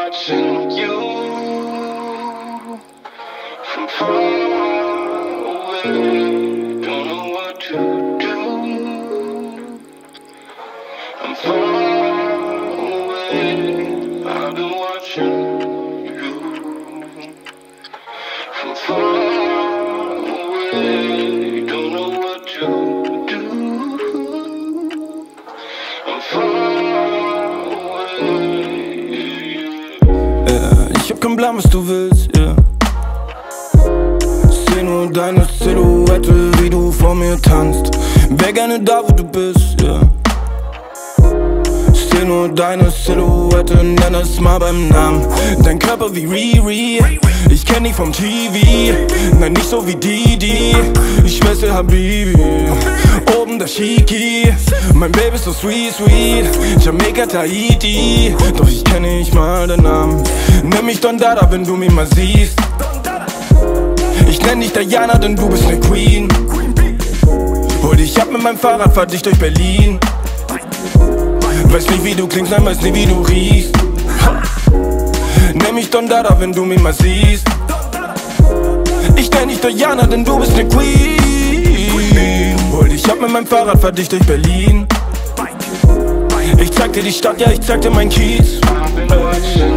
watching you from far away. Don't know what to do. I'm far away. I've been watching you from far away. Don't know what to do. I'm far away. Ich hab keinen Plan, was du willst, yeah. Seh nur deine Silhouette, wie du vor mir tanzt. Wär gerne da, wo du bist, yeah. Seh nur deine Silhouette, nenn es mal beim Namen. Dein Körper wie Riri, ich kenn dich vom TV. Nein, nicht so wie Didi, ich schwör's Habibi. Oben Dashiki, mein Baby ist so sweet, sweet. Jamaica, Tahiti, doch ich kenn nicht mal den Namen. Nenn mich Don Dada, wenn du mich mal siehst. Ich nenn dich Diana, denn du bist ne Queen. Hol dich ab mit meinem Fahrrad, fahr dich durch Berlin. Weiß nicht wie du klingst, nein, weiß nicht wie du riechst. Nenn mich Don Dada, wenn du mich mal siehst. Ich nenn dich Diana, denn du bist ne Queen. Hol dich ab mit meinem Fahrrad, fahr dich durch Berlin. Ich zeig dir die Stadt, ja, ich zeig dir mein Kiez. I've been watching